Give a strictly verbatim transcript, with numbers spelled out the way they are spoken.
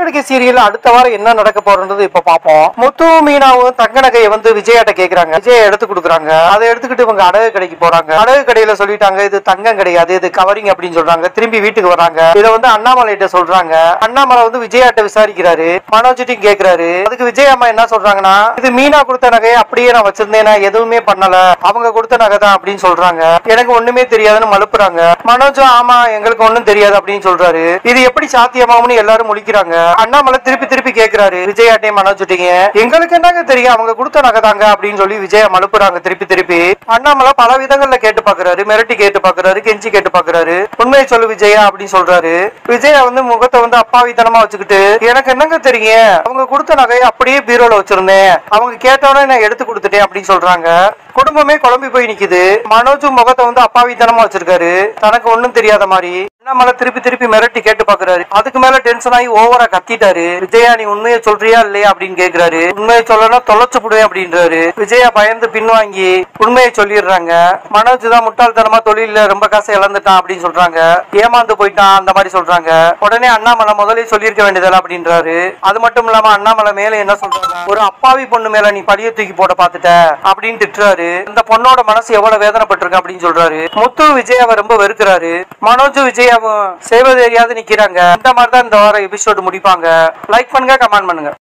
நகை சீரியல் அடுத்த வாரம் என்ன நடக்க போறது இப்ப பாப்போம். முத்து மீனாவும் தங்க நகையை வந்து விஜயாட்ட கேக்குறாங்க. விஜய் எடுத்து கொடுக்குறாங்க. அதை எடுத்துக்கிட்டு இவங்க அடகு கடைக்கு போறாங்க. அடகு கடையில சொல்லிட்டாங்க இது தங்கம் கிடையாது, இது கவரிங் அப்படின்னு சொல்றாங்க. திரும்பி வீட்டுக்கு வராங்க. இதை வந்து அண்ணாமலைகிட்ட சொல்றாங்க. அண்ணாமலை வந்து விஜயாட்ட விசாரிக்கிறாரு. மனோஜிட்டையும் கேக்குறாரு. அதுக்கு விஜய் அம்மா என்ன சொல்றாங்கன்னா, இது மீனா கொடுத்த நகையை அப்படியே நான் வச்சிருந்தேன், எதுவுமே பண்ணல, அவங்க கொடுத்த நகை தான் அப்படின்னு சொல்றாங்க. எனக்கு ஒண்ணுமே தெரியாதுன்னு மழுப்புறாங்க. மனோஜும் ஆமா எங்களுக்கு ஒண்ணும் தெரியாது அப்படின்னு சொல்றாரு. இது எப்படி சாத்தியமாகும்னு எல்லாரும் முழிக்கிறாங்க. அண்ணாமலை திருப்பி திருப்பி கேக்குறாரு விஜயாட்டையும் மனோஜ்ட்டையும், எங்களுக்கு என்னங்க தெரியும், அவங்க கொடுத்த நகை தாங்க அப்படின்னு சொல்லி விஜய மழுப்புறாங்க திருப்பி திருப்பி. அண்ணாமலை பல விதங்கள்ல கேட்டு பாக்குறாரு. மிரட்டி கேட்டு பாக்குறாரு, கெஞ்சி கேட்டு பாக்குறாரு. உண்மையை சொல்லு விஜயா அப்படின்னு சொல்றாரு. விஜயா வந்து முகத்தை வந்து அப்பாவித்தனமா வச்சுக்கிட்டு, எனக்கு என்னங்க தெரியும், அவங்க கொடுத்த நகையை அப்படியே பீரோல வச்சிருந்தேன், அவங்க கேட்டவனே நான் எடுத்து கொடுத்துட்டேன் அப்படின்னு சொல்றாங்க. குடும்பமே குழம்பி போய் நிக்குது. மனோஜும் முகத்தை வந்து அப்பாவித்தனமா வச்சிருக்காரு, தனக்கு ஒண்ணும் தெரியாத மாதிரி. அண்ணாமலை திருப்பி திருப்பி மிரட்டி கேட்டு பாக்குறாரு. அதுக்கு மேல டென்ஷன் ஆகி ஓவரா கத்திட்டாரு. விஜயா நீ உண்மையை சொல்றியா இல்லையா அப்படின்னு கேக்குறாரு. உண்மையை சொல்லனா தொலைச்சு போடுவேன் அப்படின்றாரு. விஜயா பயந்து பின்வாங்கி உண்மையை சொல்லிடுறாங்க. மனோஜ் தான் முட்டாள்தனமா தொழில ரொம்ப காசை இழந்துட்டான் அப்படின்னு சொல்றாங்க. ஏமாந்து போயிட்டான் அந்த மாதிரி சொல்றாங்க. உடனே அண்ணாமலை முதலே சொல்லியிருக்க வேண்டியதில்லை அப்படின்றாரு. அது மட்டும் இல்லாம அண்ணாமலை மேல என்ன சொல்றாங்க, ஒரு அப்பாவி பொண்ணு மேல நீ பழிய தூக்கி போட பாத்துட்ட அப்படின்னு திட்டுறாரு. இந்த பொண்ணோட மனசு எவ்வளவு வேதனைப்பட்டிருக்கு அப்படின்னு சொல்றாரு. முத்து விஜயாவை ரொம்ப வெறுக்கிறாரு. மனோஜ் விஜயாவும் செய்வது தெரியாது நிக்கிறாங்க. இந்த மாதிரி தான் இந்த வாரம் எபிசோடு முடிப்பாங்க. லைக் பண்ணுங்க, கமெண்ட் பண்ணுங்க.